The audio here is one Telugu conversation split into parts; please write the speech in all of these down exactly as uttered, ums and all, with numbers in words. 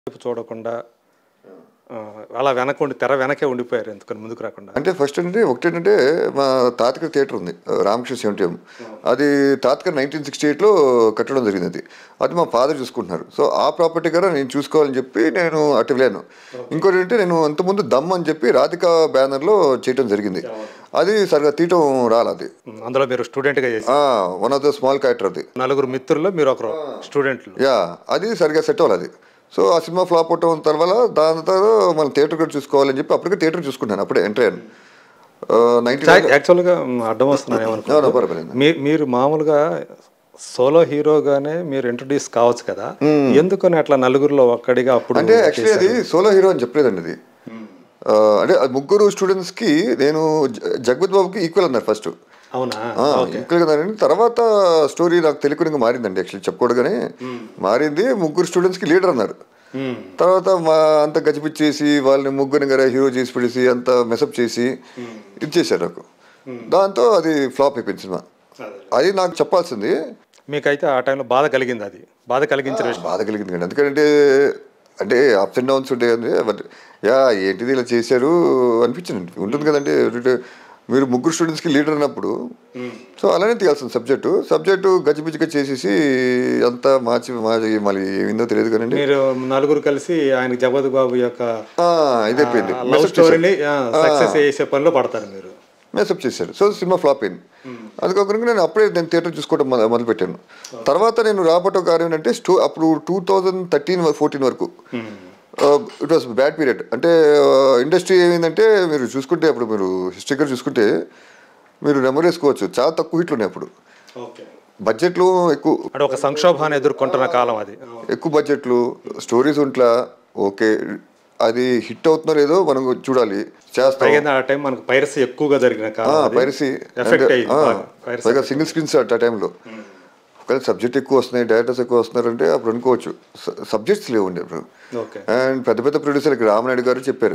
చూడకుండా అలా వెనక ఉండి తెర వెనకే ఉండిపోయారు ఎందుకని ముందుకు రాకుండా? అంటే ఫస్ట్ అంటే ఒకటేంటంటే మా తాతగారి థియేటర్ ఉంది రామకృష్ణ సెవెంటీఎం. అది తాతగారు నైన్టీన్ సిక్స్టీ ఎయిట్లో కట్టడం జరిగింది. అది అది మా ఫాదర్ చూసుకుంటున్నారు. సో ఆ ప్రాపర్టీ కూడా నేను చూసుకోవాలని చెప్పి నేను అటు వెళ్ళాను. ఇంకోటి ఏంటంటే నేను అంతకుముందు దమ్ అని చెప్పి రాధికా బ్యానర్లో చేయడం జరిగింది. అది సరిగా తీయటం రాలేదు. అందులో మీరు స్టూడెంట్గా చేసి one of the small character అది. నలుగురు మిత్రుల్లో మీరు ఒకరు స్టూడెంట్లు. యా అది సరిగా సెట్ అవ్వాలి. అది సో ఆ సినిమా ఫ్లాప్ అవటం తర్వాత దాని తర్వాత మన థియేటర్ కూడా చూసుకోవాలని చెప్పి అప్పటికే థియేటర్ చూసుకుంటాను. అప్పుడే ఎంటర్ అయ్యాను. యాక్చువల్గా అడ్డం వస్తున్నాను ఏమనుకో, మీరు మామూలుగా సోలో హీరోగానే మీరు ఇంట్రొడ్యూస్ కావచ్చు కదా, ఎందుకని అట్లా నలుగురిలో ఒక్కడిగా అప్పుడు? అంటే యాక్చువల్లీ అది సోలో హీరో అని చెప్పలేదండి. అది అంటే ముగ్గురు స్టూడెంట్స్కి నేను జగపతి బాబుకి ఈక్వల్ అన్నారు ఫస్ట్. అవునా? ఈక్వల్గా అన్నారండి. తర్వాత స్టోరీ నాకు తెలియకుండా మారిందండి. యాక్చువల్లీ చెప్పకూడగానే మారింది. ముగ్గురు స్టూడెంట్స్కి లీడర్ అన్నారు. తర్వాత మా అంత గజిపిచ్చేసి వాళ్ళని ముగ్గురిని గారు హీరో చేసి పడేసి అంత మెసప్ చేసి ఇది చేశారు నాకు. దాంతో అది ఫ్లాప్ అయిపోయింది సినిమా. అది నాకు చెప్పాల్సింది. మీకైతే ఆ టైంలో బాధ కలిగింది? అది బాధ కలిగించిన బాధ కలిగింది కండి. ఎందుకంటే అంటే అప్స్ అండ్ డౌన్స్ ఉంటాయి కదండి. బట్ యా ఏంటిది ఇలా చేశారు అనిపించింది. ఉంటుంది కదండి, మీరు ముగ్గురు స్టూడెంట్స్కి లీడర్ అన్నప్పుడు. సో అలానే తీయాల్సింది సబ్జెక్టు. సబ్జెక్టు గజిబిజిగా చేసేసి అంతా మార్చి మార్చి మళ్ళీ ఏమిందో తెలియదు కానీ మీరు నలుగురు కలిసి ఆయన జగపతి బాబు యొక్క ఇదైపోయింది సక్సెస్ చేసే పనిలో పడతారు మీరు. మేసప్ చేశారు. సో సినిమా ఫ్లాప్ అయింది. అది కాకుండా నేను అప్పుడే నేను థియేటర్ చూసుకోవడం మొదలుపెట్టాను. తర్వాత నేను రాబట్టో కారణం ఏంటంటే స్టో అప్పుడు టూ థౌజండ్ థర్టీన్ ఫోర్టీన్ వరకు ఇట్ వాస్ బ్యాడ్ పీరియడ్. అంటే ఇండస్ట్రీ ఏమైందంటే మీరు చూసుకుంటే అప్పుడు మీరు హిస్టరీగా చూసుకుంటే మీరు నెంబర్ వేసుకోవచ్చు, చాలా తక్కువ హిట్లు ఉన్నాయి అప్పుడు. బడ్జెట్లు ఎక్కువ, ఒక సంక్షోభాన్ని ఎదుర్కొంటున్న కాలం అది. ఎక్కువ బడ్జెట్లు, స్టోరీస్ ఉంట్లా. ఓకే అది హిట్ అవుతుందో లేదో మనం చూడాలి, చేస్తాం. మనకు పైరసీ ఎక్కువగా జరిగిన కాలం. పైరసీ పైగా సింగిల్ స్క్రీన్స్ ఆ టైంలో. ఒకవేళ సబ్జెక్ట్ ఎక్కువ వస్తున్నాయి, డైరెక్టర్స్ ఎక్కువ వస్తున్నారంటే అప్పుడు అనుకోవచ్చు. సబ్జెక్ట్స్ లేవండి అప్పుడు. అండ్ పెద్ద పెద్ద ప్రొడ్యూసర్ రామనాయుడు గారు చెప్పారు.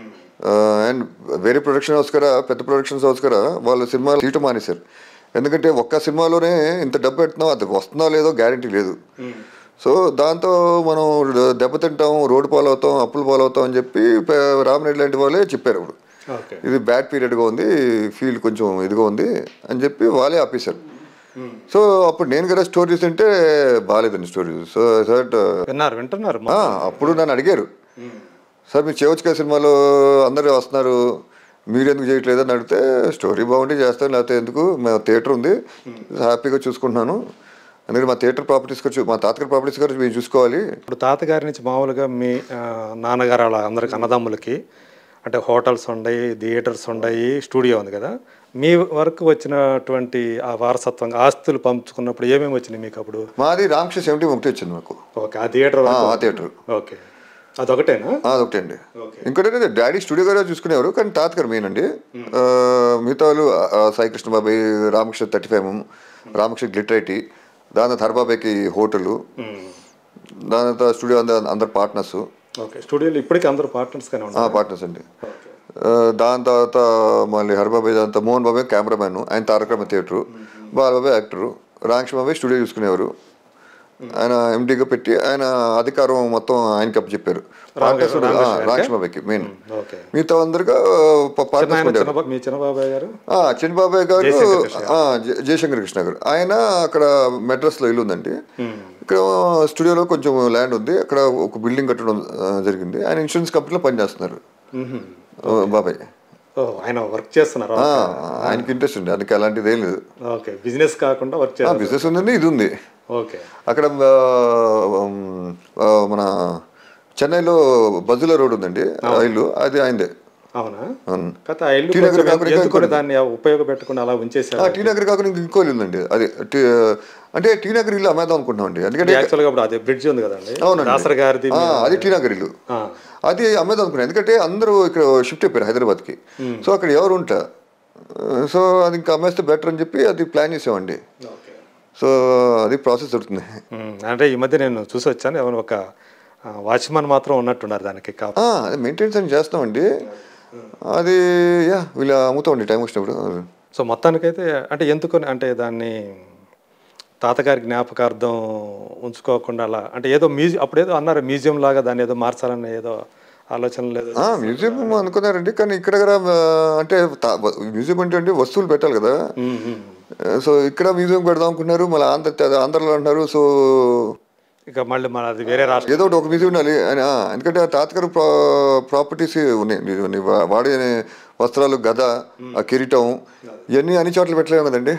అండ్ వేరే ప్రొడక్షన్ హౌస్ కదా, పెద్ద ప్రొడక్షన్స్ హౌస్ కదా, వాళ్ళు సినిమాలు తీయటం మానేశారు. ఎందుకంటే ఒక్క సినిమాలోనే ఇంత డబ్బు పెడుతున్నాం, అది వస్తుందో లేదో గ్యారంటీ లేదు. సో దాంతో మనం దెబ్బతింటాం, రోడ్డు పాలవుతాం, అప్పులు పాలవుతాం అని చెప్పి రామనాయుడు లాంటి వాళ్ళే చెప్పారు. అప్పుడు ఇది బ్యాడ్ పీరియడ్గా ఉంది, ఫీల్డ్ కొంచెం ఇదిగా ఉంది అని చెప్పి వాళ్ళే ఆపేశారు. సో అప్పుడు నేను కదా స్టోరీస్ అంటే బాగాలేదండి స్టోరీస్. సో సార్ విన్నారు వింటున్నారు అప్పుడు నన్ను అడిగారు, సార్ మీరు చేయవచ్చు కదా సినిమాలో, అందరూ వస్తున్నారు, మీరు ఎందుకు చేయట్లేదు అని అడిగితే, స్టోరీ బాగుంటే చేస్తాను, లేకపోతే ఎందుకు, మా థియేటర్ ఉంది హ్యాపీగా చూసుకుంటున్నాను, అందుకని మా థియేటర్ ప్రాపర్టీస్ కూడా మా తాతగారి ప్రాపర్టీస్ కూడా మీరు చూసుకోవాలి. ఇప్పుడు తాతగారి నుంచి మామూలుగా మీ నాన్నగారు అలా అందరికి అన్నదమ్ములకి అంటే హోటల్స్ ఉన్నాయి, థియేటర్స్ ఉన్నాయి, స్టూడియో ఉంది కదా, మీ వరకు వచ్చినటువంటి ఆ వారసత్వం ఆస్తులు పంచుకున్నప్పుడు ఏమేమి వచ్చినాయి మీకు అప్పుడు? మాది రామకృష్ణ సెవెంటీ ఒకటి వచ్చింది మాకు. ఓకే, ఆ థియేటర్ ఆ థియేటర్ ఓకే, అదొకటేనా? అదొకటే అండి. ఇంకోటి డాడీ స్టూడియో గారు చూసుకునేవారు, కానీ తాతగారు మెయిన్ అండి. మిగతా వాళ్ళు సాయికృష్ణ బాబాయ్, Ramakrishna thirty five M, Ramakrishna glitter IT, దాని తర్వాత హరిబాబాయ్కి హోటల్, దాని తర్వాత స్టూడియో అందరు అందరు పార్ట్నర్స్. ఓకే, స్టూడియోలో ఇప్పటికీ అందరూ పార్ట్నర్స్ పార్ట్నర్స్ అండి. దాని తర్వాత మళ్ళీ హరిబాబాయ్, దాంతో మోహన్ బాబాయ్ కెమెరామ్యాన్, ఆయన తారకరామ థియేటరు, బాలబాబాయ్ యాక్టరు, రామకృష్ణ బాబాయ్ స్టూడియో చూసుకునేవారు. ఆయన ఎండీగా పెట్టి ఆయన అధికారం మొత్తం ఆయనకి అప్పు చెప్పారు. పార్ట్నర్స్ రామకృష్ణ బాబాయ్కి మెయిన్, మిగతా అందరిగా పార్ట్నర్స్. చిన్నబాబాయ్ గారు చిన్నబాబాయ్ గారు జయశంకర్ కృష్ణ గారు, ఆయన అక్కడ మెడ్రాస్లో ఇల్లు ఉందండి. ఇక్కడ స్టూడియోలో కొంచెం ల్యాండ్ ఉంది, అక్కడ ఒక బిల్డింగ్ కట్టడం జరిగింది. ఆయన ఇన్సూరెన్స్ కంపెనీలో పనిచేస్తున్నారు బాబాయ్. ఆయన వర్క్ చేస్తున్నారు, ఆయనకి ఇంట్రెస్ట్ ఉంది, ఆయనకి అలాంటిది ఏం లేదు. బిజినెస్ కాకుండా వర్క్ బిజినెస్ ఉందండి, ఇది ఉంది. అక్కడ మన చెన్నైలో బజులా రోడ్ ఉందండి, ఇల్లు అది ఆయనదే. ఉపయోగపెట్టకుండా అలా ఉంచేసారు. టీ నగర్ కాకుండా ఇంకో ఇల్లు ఉందండి, అది అంటే టీ నగర్ ఇల్లు అమ్మేద్దాం అనుకుంటున్నాం అండి. ఎందుకంటే బ్రిడ్జ్ ఉంది కదండి, అది టీ నగర్ ఇల్లు, అది అమ్మేద్దాం అనుకున్నాను. ఎందుకంటే అందరూ ఇక్కడ షిఫ్ట్ అయిపోయారు హైదరాబాద్కి. సో అక్కడ ఎవరు ఉంటా, సో అది ఇంకా అమ్మేస్తే బెటర్ అని చెప్పి అది ప్లాన్ చేసామండి. సో అది ప్రాసెస్ జరుగుతుంది. అంటే ఈ మధ్య నేను చూసి వచ్చాను, ఎవరు ఒక వాచ్మెన్ మాత్రం ఉన్నట్టున్నారు దానికి. అది మెయింటెనెన్స్ అని చేస్తామండి, అది యా వీళ్ళు అమ్ముతామండి టైం వచ్చినప్పుడు. సో మొత్తానికైతే అంటే ఎందుకని అంటే దాన్ని తాతగారి జ్ఞాపకార్థం ఉంచుకోకుండా అలా అంటే ఏదో మ్యూజియం అప్పుడు ఏదో అన్నారు మ్యూజియం లాగా దాన్ని ఏదో మార్చాలని ఏదో ఆలోచన లేదు. మ్యూజియం అనుకున్నారండి, కానీ ఇక్కడ అంటే మ్యూజియం అంటే అంటే వస్తువులు పెట్టాలి కదా. సో ఇక్కడ మ్యూజియం పెడదాం అనుకున్నారు, మళ్ళీ ఆంధ్ర ఆంధ్రలో అంటున్నారు. సో ఇక మళ్ళీ మన అది వేరే రాష్ట్రం ఏదో ఒకటి ఒక మ్యూజియం ఉండాలి. ఎందుకంటే ఆ తాతగారు ప్రా ప్రాపర్టీస్ ఉన్నాయి, వాడే వస్త్రాలు, గద, ఆ కిరీటం, ఇవన్నీ అన్ని చోట్ల పెట్టలేము కదండి.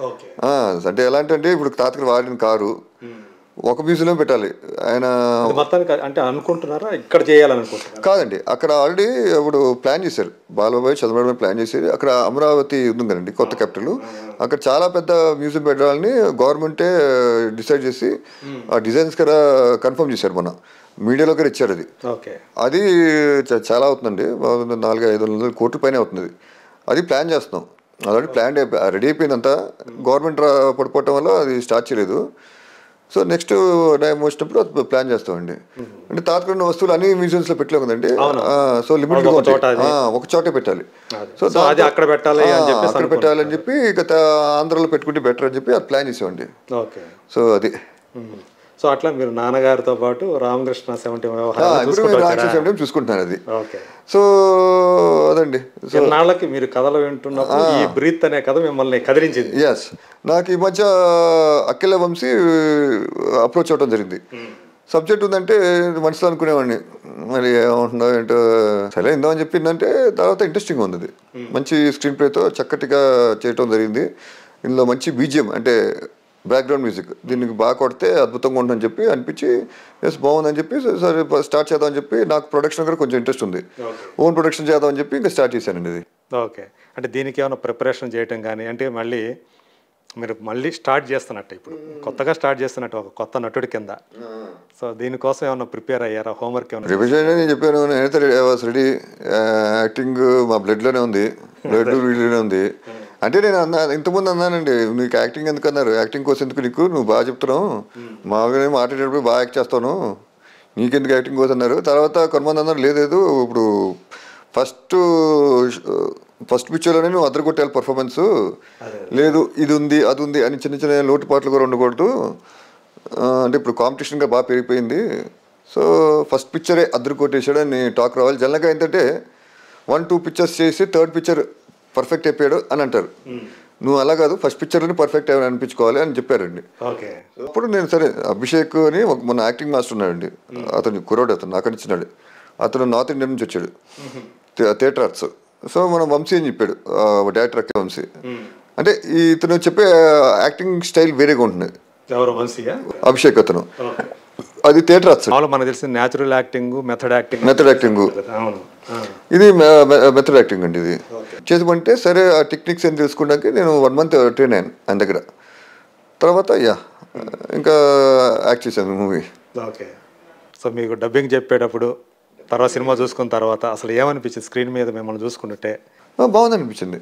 అంటే ఎలాంటి అంటే ఇప్పుడు తాతగారు వాడిన కారు ఒక మ్యూజియంలో పెట్టాలి. ఆయన మొత్తానికి అంటే అనుకుంటున్నారా ఇక్కడ చేయాలనుకుంటున్నారు? కాదండి, అక్కడ ఆల్రెడీ ఇప్పుడు ప్లాన్ చేశారు, బాలబాబు చంద్రబాబు ప్లాన్ చేశారు. అక్కడ అమరావతి ఉంది కదండి కొత్త క్యాపిటల్, అక్కడ చాలా పెద్ద మ్యూజియం పెట్టాలని గవర్నమెంటే డిసైడ్ చేసి ఆ డిజైన్స్ కదా కన్ఫర్మ్ చేశారు. మొన్న మీడియాలో కూడా ఇచ్చారు. అది అది చాలా అవుతుందండి, నాలుగు ఐదు వందల కోట్ల పైన అవుతుంది. అది ప్లాన్ చేస్తున్నాం, ఆల్రెడీ ప్లాన్ రెడీ అయిపోయిందంతా. గవర్నమెంట్ పడిపోవటం వల్ల అది స్టార్ట్ చేయలేదు. సో నెక్స్ట్ టైం వచ్చినప్పుడు అది ప్లాన్ చేస్తామండి. అంటే తాతకున్న వస్తువులు అన్ని మ్యూజియంస్ లో పెట్టలేము కదండి. సో లిమిటెడ్ ఒక చోటే పెట్టాలి. సో అక్కడ పెట్టాలి అక్కడ పెట్టాలని చెప్పి ఇక ఆంధ్రలో పెట్టుకుంటే బెటర్ అని చెప్పి అది ప్లాన్ చేసామండి. సో అది సో అట్లా మీరు నాన్నగారితో పాటు రామకృష్ణ సెవెంటీ చూసుకుంటున్నాను. అది సో అదండి. నాళ్ళకి మీరు కథలు వింటున్నప్పుడు ఈ బ్రీత్ అనే కథ మిమ్మల్ని కదిలించింది. ఎస్, నాకు ఈ మధ్య అఖిల వంశీ అప్రోచ్ అవడం జరిగింది. సబ్జెక్ట్ ఉందంటే మనసులో అనుకునేవాడిని, మరి ఏమంటుందో ఏంటో సరే ఇందామని చెప్పిందంటే తర్వాత ఇంట్రెస్టింగ్ ఉంది. మంచి స్క్రీన్ ప్లేతో చక్కటిగా చేయటం జరిగింది. ఇందులో మంచి బీజిఎం అంటే బ్యాక్గ్రౌండ్ మ్యూజిక్ దీనికి బాగా కొడితే అద్భుతంగా ఉంటుందని చెప్పి అనిపించి ఎస్ బాగుందని చెప్పి సరే స్టార్ట్ చేద్దామని చెప్పి, నాకు ప్రొడక్షన్ కూడా కొంచెం ఇంట్రెస్ట్ ఉంది, ఓన్ ప్రొడక్షన్ చేద్దామని చెప్పి ఇంకా స్టార్ట్ చేశానండి ఇది. ఓకే, అంటే దీనికి ఏమైనా ప్రిపరేషన్ చేయటం కానీ అంటే మళ్ళీ మీరు మళ్ళీ స్టార్ట్ చేస్తున్నట్టు ఇప్పుడు కొత్తగా స్టార్ట్ చేస్తున్నట్టు ఒక కొత్త నటుడి కింద. సో దీనికోసం ఏమైనా ప్రిపేర్ అయ్యారా? హోంవర్క్ ఏమైనా? రివిజన్ అని చెప్పాను, నేనైతే రెడీ. యాక్టింగ్ మా బ్లడ్లోనే ఉంది, బ్లడ్ వీడియోనే ఉంది. అంటే నేను అన్నా ఇంతకుముందు అన్నానండి, నీకు యాక్టింగ్ ఎందుకు అన్నారు, యాక్టింగ్ కోసం ఎందుకు, నీకు నువ్వు బాగా చెప్తున్నావు, మామూలుగా మాట్లాడేటప్పుడు బాగా యాక్ట్ చేస్తాను, నీకెందుకు యాక్టింగ్ కోసం అన్నారు. తర్వాత కొంతమంది అన్నారు లేదు ఇప్పుడు ఫస్ట్ ఫస్ట్ పిక్చర్లోనే నువ్వు అద్దరు కొట్టాలి పర్ఫార్మెన్స్, లేదు ఇది ఉంది అది ఉంది అని చిన్న చిన్న లోటుపాట్లు కూడా ఉండకూడదు. అంటే ఇప్పుడు కాంపిటీషన్గా బాగా పెరిగిపోయింది, సో ఫస్ట్ పిక్చరే అద్దరు కొట్టేసాడు అని టాక్ రావాలి. జనరల్గా ఏంటంటే వన్ టూ పిక్చర్స్ చేసి థర్డ్ పిక్చర్ పర్ఫెక్ట్ అయిపోయాడు అని అంటారు. నువ్వు అలా కాదు, ఫస్ట్ పిక్చర్లోనే పర్ఫెక్ట్ అనిపించుకోవాలి అని చెప్పారండి. అప్పుడు నేను సరే అభిషేక్ అని మన యాక్టింగ్ మాస్టర్ ఉన్నాడండి, అతను కుర్రాడు, అతను నాకు ఇచ్చినాడు. అతను నార్త్ ఇండియా నుంచి వచ్చాడు, థియేటర్ ఆర్ట్స్. సో మనం వంశీ అని చెప్పాడు, డైరెక్టర్ అక్కే వంశీ. అంటే ఇతను చెప్పే యాక్టింగ్ స్టైల్ వేరేగా ఉంటుంది. అభిషేక్ అతను అది థియేటర్ ఆర్ట్స్. మనకు తెలిసిన natural acting, method acting. Method acting ఇది మెథడ్ యాక్టింగ్ అండి. ఇది చేసుకుంటే సరే ఆ టెక్నిక్స్ ఏం తెలుసుకోవడానికి నేను వన్ మంత్ ట్రైన్ అయ్యాను ఆయన దగ్గర. తర్వాత యా ఇంకా యాక్ట్ చేశాను మూవీ. ఓకే, సో మీకు డబ్బింగ్ చెప్పేటప్పుడు తర్వాత సినిమా చూసుకున్న తర్వాత అసలు ఏమనిపించింది స్క్రీన్ మీద మిమ్మల్ని చూసుకుంటే? బాగుంది అనిపించింది,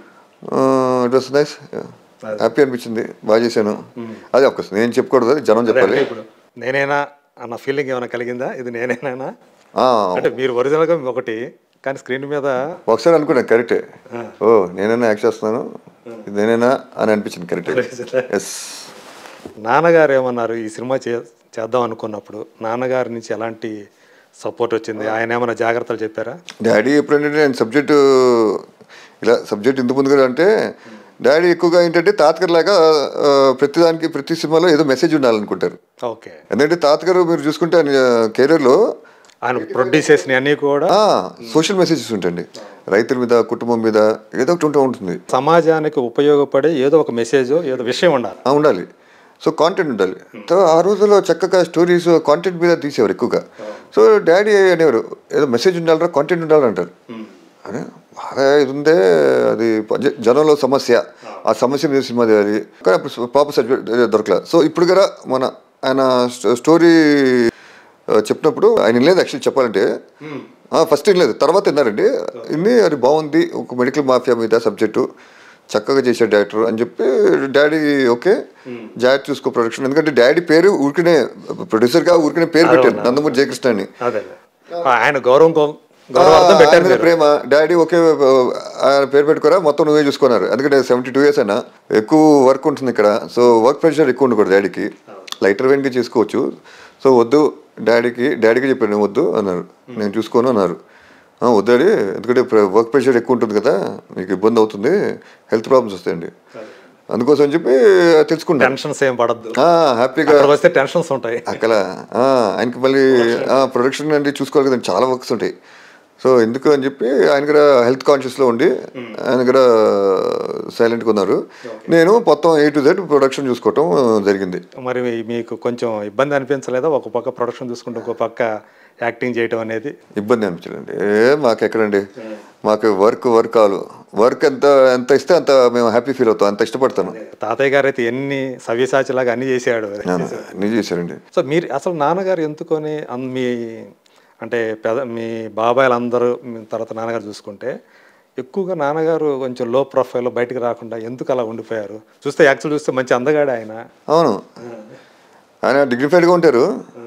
ఇట్ వాస్ నైస్, హ్యాపీ అనిపించింది, బాగా చేశాను. అది ఒక నేను చెప్పకూడదు, అది జనం చెప్పాలి. నేనేనా అన్న ఫీలింగ్ ఏమైనా కలిగిందా? ఇది నేనేనా అంటే మీరు ఒరిజినల్గా ఒకటి కానీ స్క్రీన్ మీద ఒకసారి అనుకున్నాను కరెక్టే, ఓ నేనైనా యాక్ట్ చేస్తున్నాను ఇది నేనైనా అని అనిపించింది. కరెక్టే. ఎస్. నాన్నగారు ఏమన్నారు ఈ సినిమా చే చేద్దాం అనుకున్నప్పుడు? నాన్నగారి నుంచి ఎలాంటి సపోర్ట్ వచ్చింది? ఆయన ఏమైనా జాగ్రత్తలు చెప్పారా? డాడీ ఎప్పుడంటే నేను సబ్జెక్టు ఇలా సబ్జెక్ట్ ఇంత ముందుగా అంటే డాడీ ఎక్కువగా ఏంటంటే తాతగారు లాగా ప్రతిదానికి ప్రతి సినిమాలో ఏదో మెసేజ్ ఉండాలనుకుంటారు. ఓకే, ఎందుకంటే తాతగారు మీరు చూసుకుంటే ఆయన కెరీర్లో ఆయన ప్రొడ్యూస్ చేసిన అన్నీ కూడా సోషల్ మెసేజెస్ ఉంటాయండి, రైతుల మీద, కుటుంబం మీద ఏదో ఒకటి ఉంటూ ఉంటుంది. సమాజానికి ఉపయోగపడే ఏదో ఒక మెసేజ్, ఏదో విషయం ఉండాలి ఉండాలి సో కాంటెంట్ ఉండాలి. ఆ రోజుల్లో చక్కగా స్టోరీస్ కాంటెంట్ మీద తీసేవారు ఎక్కువగా. సో డాడీ అనేవారు ఏదో మెసేజ్ ఉండాలరా, కాంటెంట్ ఉండాలంటారు. అదే బాగా ఇది ఉందే, అది జనంలో సమస్య, ఆ సమస్య మీద సినిమా తీయాలి. కానీ అప్పుడు పాప సర్టిఫికేట్ దొరకలేదు. సో ఇప్పుడు కూడా మన ఆయన స్టోరీ చెప్పినప్పుడు ఆయన లేదు యాక్చువల్లీ చెప్పాలంటే ఫస్ట్ వినలేదు, తర్వాత విన్నారండి. ఇన్ని అది బాగుంది, ఒక మెడికల్ మాఫియా మీద సబ్జెక్టు చక్కగా చేశాడు డైరెక్టర్ అని చెప్పి డాడీ ఓకే డాడీ చూసుకో ప్రొడక్షన్. ఎందుకంటే డాడీ పేరు ఊరికనే ప్రొడ్యూసర్గా ఊరికనే పేరు పెట్టారు నందమూరి జయకృష్ణ అని. ఆయన గౌరవం ప్రేమ. డాడీ ఒకే ఆయన పేరు పెట్టుకోరా, మొత్తం నువ్వే చూసుకున్నారు. ఎందుకంటే సెవెంటీ టూ ఇయర్స్ అయినా ఎక్కువ వర్క్ ఉంటుంది ఇక్కడ. సో వర్క్ ప్రెషర్ ఎక్కువ ఉండకూడదు డాడీకి, లైటర్ వెయిట్గా చేసుకోవచ్చు. సో వద్దు డాడీకి డాడీకి చెప్పాను, నేను వద్దు అన్నారు, నేను చూసుకోను అన్నారు. వద్దు డాడీ, ఎందుకంటే వర్క్ ప్రెషర్ ఎక్కువ ఉంటుంది కదా, మీకు ఇబ్బంది అవుతుంది, హెల్త్ ప్రాబ్లమ్స్ వస్తాయండి, అందుకోసం అని చెప్పి తెలుసుకుంటాను. టెన్షన్స్ ఏం పడద్దు, హ్యాపీగా వస్తే టెన్షన్స్ ఉంటాయి అక్కడ. ఆయనకి మళ్ళీ ప్రొడక్షన్ అంటే చూసుకోవాలి కదండి, చాలా వర్క్స్ ఉంటాయి. సో ఎందుకు అని చెప్పి ఆయన కూడా హెల్త్ కాన్షియస్లో ఉండి ఆయన కూడా సైలెంట్గా ఉన్నారు. నేను మొత్తం ఏ టు జెడ్ ప్రొడక్షన్ చూసుకోవటం జరిగింది. మరి మీకు కొంచెం ఇబ్బంది అనిపించలేదా, ఒక పక్క ప్రొడక్షన్ చూసుకుంటే ఒక పక్క యాక్టింగ్ చేయటం అనేది? ఇబ్బంది అనిపించలేండి, ఏ మాకు ఎక్కడండి, మాకు వర్క్ వర్క్ కావాలి, వర్క్ ఎంత ఎంత ఇస్తే అంత మేము హ్యాపీ ఫీల్ అవుతాం, అంత ఇష్టపడతాను. తాతయ్య గారు అయితే ఎన్ని సవ్యసాచిలాగా అన్ని చేసాడు, అన్ని చేశారండి. సో మీరు అసలు నాన్నగారు ఎందుకొని మీ అంటే పెద మీ బాబాయిలు అందరూ తర్వాత నాన్నగారు చూసుకుంటే ఎక్కువగా నాన్నగారు కొంచెం లో ప్రొఫైల్లో బయటకు రాకుండా ఎందుకు అలా ఉండిపోయారు? చూస్తే యాక్చువల్ చూస్తే మంచి అందగాడు ఆయన. అవును, ఆయన డిగ్నిఫైడ్గా ఉంటారు.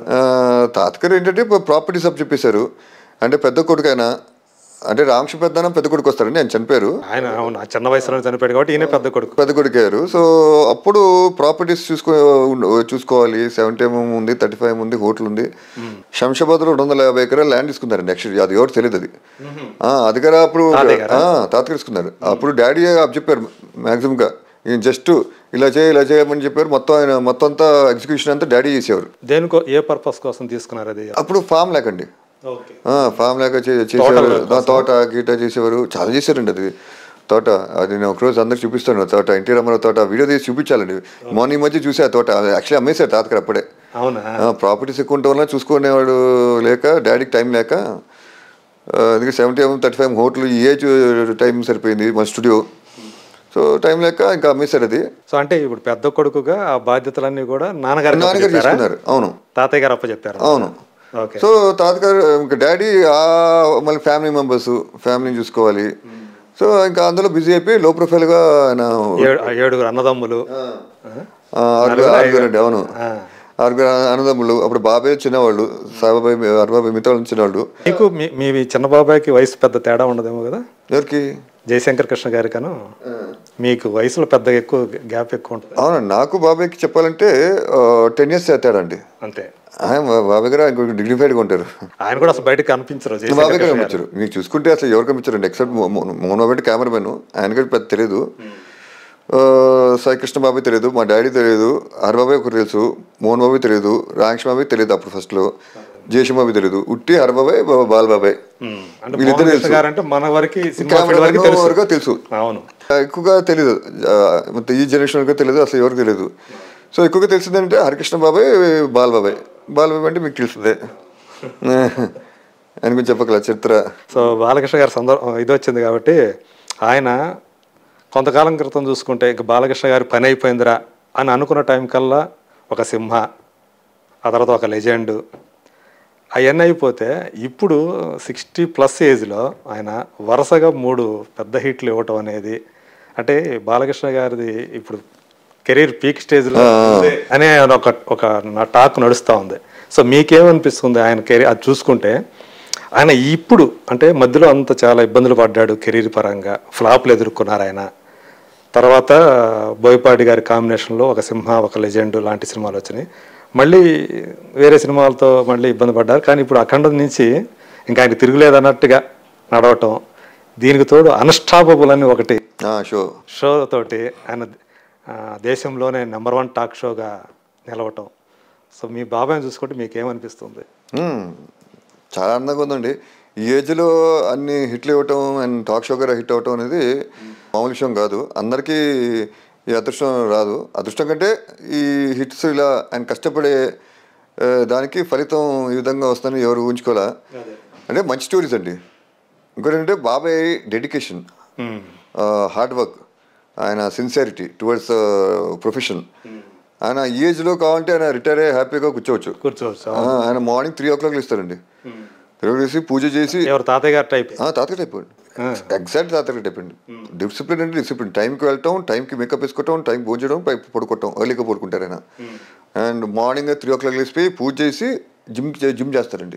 తాతగారు ఏంటంటే ప్రాపర్టీస్ అప్ చెప్పేశారు. అంటే పెద్ద కొడుకు ఆయన, అంటే రామకృష్ణ పెద్దన పెద్ద కొడుకు వస్తారండి, ఆయన చనిపోయారు. ఆయన అవును చిన్న వయసులో చనిపోయాడు కాబట్టి ఈయన పెద్ద కొడుకు పెద్ద కొడుకు అయ్యారు. సో అప్పుడు ప్రాపర్టీస్ చూసుకో చూసుకోవాలి సెవెంటీ ఎంఎం ఉంది, థర్టీ ఫైవ్ ఉంది, హోటల్ ఉంది. శంషాబాద్లో రెండు వందల యాభై ఎకరాలు ల్యాండ్ తీసుకున్నారండి. యాక్చువల్లీ అది ఎవరు తెలియదు, అది అది కదా అప్పుడు తాతగారు తీసుకున్నారు. అప్పుడు డాడీ అప్ చెప్పారు మ్యాక్సిమంగా, జస్ట్ ఇలా చేయ ఇలా చేయమని చెప్పారు. మొత్తం ఆయన మొత్తం అంతా ఎగ్జిక్యూషన్ అంతా డాడీ చేసేవారు. దేనికో ఏ పర్పస్ కోసం తీసుకున్నారు అది? అప్పుడు ఫామ్ లేకండి, ఫామ్ లేక చేసేవారు, తోట గీట చేసేవారు, చాలా చేశారండి. అది తోట, అది నేను ఒకరోజు అందరికి చూపిస్తాను. తోట ఎన్టీ రామారావు తోట వీడియో తీసి చూపించాలండి. మార్నింగ్ మధ్య చూసే ఆ తోట యాక్చువల్లీ అమ్మేశారు తాతగారు అప్పుడే. ప్రాపర్టీస్ ఎక్కువ ఉండటం వల్ల చూసుకునేవాడు లేక, డాడీకి టైం లేక, అందుకే seventy MM thirty five hotel ఈ ఏజ్ టైం సరిపోయింది మా స్టూడియో. సో టైం లేక ఇంకా అమ్మేశారు అది. సో అంటే ఇప్పుడు పెద్ద కొడుకుగా ఆ బాధ్యతలన్నీ కూడా నాన్నగారు నాన్నగారు తీసుకున్నారు. అవును, తాతయ్య గారు అప్ప చెప్పారు. అవును. సో తాతగారు ఇంకా డాడీ మళ్ళీ ఫ్యామిలీ మెంబర్స్, ఫ్యామిలీని చూసుకోవాలి. సో ఇంకా అందులో బిజీ అయిపోయి లో ప్రొఫైల్గా ఆయన ఏడుగురు అన్నదమ్ములు, ఆరుగురు అండి. అవును, ఆరుగురు అన్నదమ్ములు. అప్పుడు బాబాయ్ చిన్నవాళ్ళు, సాబాబాయ్ అరబాబాయ్ మిగతా వాళ్ళు చిన్నవాళ్ళు. మీకు మీ చిన్న బాబాయ్కి వయసు పెద్ద తేడా ఉండదేమో కదా? ఎవరికి? జయశంకర్ కృష్ణ గారి కను మీకు వయసులో పెద్ద ఎక్కువ గ్యాప్ ఎక్కువ ఉంటుంది. అవునండి, నాకు బాబాయ్కి చెప్పాలంటే టెన్ ఇయర్స్ తేడా అండి అంతే. ఆయన బాబాయ్ గారు ఆయన డిగ్నిఫైడ్గా ఉంటారు. ఆయన కూడా అసలు బయటకు కనిపించరు, బాబాయ్ గారు కనిపించారు. మీకు చూసుకుంటే అసలు ఎవరు కనిపించారండి ఎక్సెప్ట్ మోహన్ బాబాయ్ కెమెరామెన్, ఆయన కూడా పెద్ద తెలియదు. సాయి కృష్ణ బాబాయ్ తెలియదు, మా డాడీ తెలియదు, హరిబాబాయ్ ఒకరు తెలుసు, మోహన్ బాబాయ్ తెలియదు, రామకృష్ణ బాబాయ్ తెలియదు అప్పుడు ఫస్ట్లో, జయశం బాబాయ్ తెలియదు, ఉట్టి హరిబాబాయ్ బాలబాబాయ్ వీళ్ళిద్దరు తెలుసు. తెలుసు ఎక్కువగా తెలీదు, మొత్తం ఈ జనరేషన్ వరకు తెలియదు, అసలు ఎవరికి తెలియదు. సో ఎక్కువగా తెలిసిందంటే హరికృష్ణ బాబాయ్, బాలబాబాయ్. బాలబాబాయ్ అంటే మీకు తెలుస్తుంది, ఆయన గురించి చెప్పగల చరిత్ర. సో బాలకృష్ణ గారి సందర్భం ఇది వచ్చింది కాబట్టి, ఆయన కొంతకాలం క్రితం చూసుకుంటే ఇక బాలకృష్ణ గారి పని అయిపోయిందిరా అని అనుకున్న టైం కల్లా ఒక సింహ, ఆ తర్వాత ఒక లెజెండ్, అవన్నీ అయిపోతే ఇప్పుడు సిక్స్టీ ప్లస్ ఏజ్లో ఆయన వరుసగా మూడు పెద్ద హిట్లు ఇవ్వటం అనేది, అంటే బాలకృష్ణ గారిది ఇప్పుడు కెరీర్ పీక్ స్టేజ్లో అనే ఒక ఒక నా టాక్ నడుస్తూ ఉంది. సో మీకేమనిపిస్తుంది ఆయన కెరీర్ అది చూసుకుంటే? ఆయన ఇప్పుడు అంటే మధ్యలో అంత చాలా ఇబ్బందులు పడ్డాడు కెరీర్ పరంగా, ఫ్లాప్లు ఎదుర్కొన్నారు ఆయన. తర్వాత బోయపాటి గారి కాంబినేషన్లో ఒక సింహ, ఒక లెజెండ్ లాంటి సినిమాలు వచ్చినాయి. మళ్ళీ వేరే సినిమాలతో మళ్ళీ ఇబ్బంది పడ్డారు. కానీ ఇప్పుడు అఖండం నుంచి ఇంకా ఆయన తిరుగులేదన్నట్టుగా నడవటం, దీనికి తోడు అన్స్టాపబుల్ అని ఒకటి షో షో తోటి ఆయన దేశంలోనే నెంబర్ వన్ టాక్ షోగా నిలవటం. సో మీ బాబాయ్ని చూసుకుంటే మీకు ఏమనిపిస్తుంది? చాలా అందంగా ఉందండి. ఈ ఏజ్లో అన్ని హిట్లు ఇవ్వటం అండ్ టాక్ షో గారు హిట్ అవ్వటం అనేది మామూలు విషయం కాదు. అందరికీ ఈ అదృష్టం రాదు. అదృష్టం కంటే ఈ హిట్స్ ఇలా ఆయన కష్టపడే దానికి ఫలితం ఈ విధంగా వస్తుందని ఎవరు ఊహించుకోలే. అంటే మంచి స్టోరీస్ అండి. ఇంకోటి ఏంటంటే బాబాయ్ డెడికేషన్, హార్డ్ వర్క్, ఆయన సిన్సియారిటీ టువర్డ్స్ ప్రొఫెషన్. ఆయన ఈ ఏజ్లో కావాలంటే ఆయన రిటైర్ అయ్యి హ్యాపీగా కూర్చోవచ్చు కూర్చోవచ్చు ఆయన మార్నింగ్ త్రీ ఓ క్లాక్ ఇస్తారండి. త్రీ చేసి పూజ చేసి తాతయ్య గారు టైప్ తాతయ్య టైప్ అండి, ఎగ్జాక్ట్ తాతయ్య టైప్ అండి. డిసిప్లిన్ అంటే డిసిప్లిన్, టైంకి వెళ్ళటం, టైంకి మేకప్ వేసుకోవటం, టైంకి భోజనం చేయడం, పై పడుకోవటం, ఎర్లీగా పడుకుంటారు ఆయన. And morning three o'clock లేసిపోయి పూజ చేసి జిమ్ జిమ్ చేస్తారండి.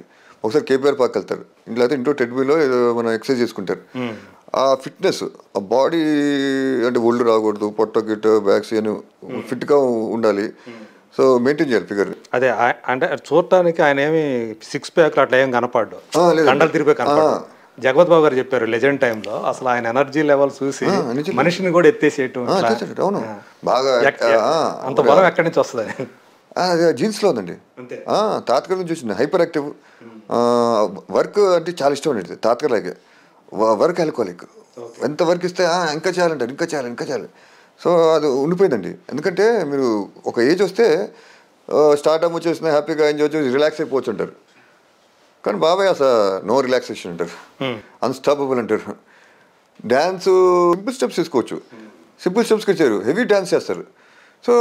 ఒకసారి కేపీఆర్ పార్క్ వెళ్తారు, ఇంట్లో అయితే ఇంట్లో ట్రెడ్మిల్లో ఏదో మనం ఎక్సర్సైజ్ చేసుకుంటారు. ఆ ఫిట్నెస్, ఆ బాడీ అంటే ఒళ్ళు రాకూడదు, పొట్ట గిట్ట బ్యాక్స్ అని ఫిట్గా ఉండాలి. సో మెయింటైన్ చేయాలి ఫిగర్. అదే అంటే చూడటానికి ఆయన ఏమి సిక్స్ ప్యాక్ అట్లా ఏం కనపడ్డు, కండలు తిరిగిపోయి కనపడ్డు. జగపతి బాబు గారు చెప్పారు లెజెండ్ టైంలో అసలు ఆయన ఎనర్జీ లెవెల్ చూసి మనిషిని కూడా ఎత్తేసేయటం. అవును, బాగా అంత బలం ఎక్కడి నుంచి వస్తుంది? అదే జీన్స్లో ఉందండి. తాతగారి నుంచి వచ్చింది. హైపర్ యాక్టివ్, వర్క్ అంటే చాలా ఇష్టం అండి తాతగారిలాగే. వర్క్ ఆల్కహాలిక్, ఎంత వర్క్ ఇస్తే ఇంకా చేయాలంటారు, ఇంకా చేయాలి ఇంకా చేయాలి. సో అది ఉండిపోయిందండి. ఎందుకంటే మీరు ఒక ఏజ్ వస్తే స్టార్ట్అప్ వచ్చేసిన హ్యాపీగా ఎంజాయ్ చేసి రిలాక్స్ అయిపోవచ్చు అంటారు. కానీ బాబాయ్ అసలు నో రిలాక్సేషన్ అంటారు, అన్స్టాపబుల్ అంటారు. డ్యాన్స్ సింపుల్ స్టెప్స్ తీసుకోవచ్చు, సింపుల్ స్టెప్స్కి వచ్చారు, హెవీ డ్యాన్స్ చేస్తారు.